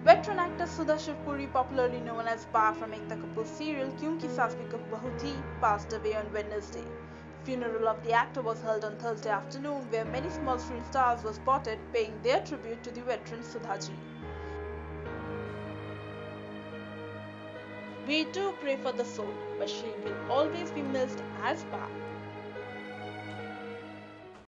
Veteran actor Sudha Shivpuri, popularly known as Pa from Ekta Kapoor serial Kyunki Saas Bhi Bahu Thi, passed away on Wednesday. Funeral of the actor was held on Thursday afternoon, where many small screen stars were spotted paying their tribute to the veteran Sudhaji. We do pray for the soul, but she will always be missed as Pa.